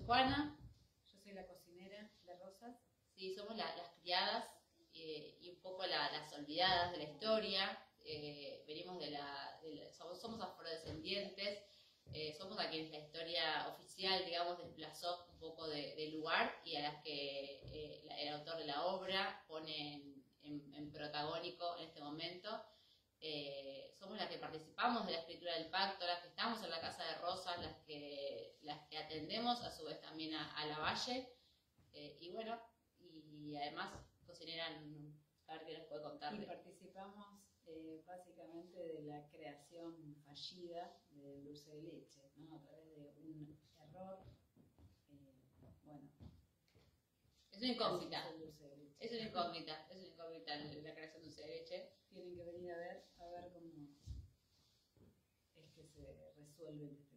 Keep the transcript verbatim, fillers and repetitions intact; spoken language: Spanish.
Juana. Yo soy la cocinera de Rosas. Sí, somos la, las criadas eh, y un poco la, las olvidadas de la historia. Eh, venimos de la, de la somos, somos afrodescendientes, eh, somos a quienes la historia oficial, digamos, desplazó un poco de, de lugar y a las que eh, la, el autor de la obra pone en, en, en protagónico en este momento. Eh, somos las que participamos de la escritura del pacto, las que estamos en la Casa de Rosas, las que, las que atendemos a su vez también a, a la Valle, eh, y bueno, y además cocineran, a ver qué nos puede contar. Y participamos eh, básicamente de la creación fallida del dulce de leche, ¿no? A través de un error, eh, bueno. Es una incógnita. El dulce de leche. Es una incógnita, es una incógnita la creación de dulce de leche. Tienen que venir a ver, a ver cómo es que se resuelve este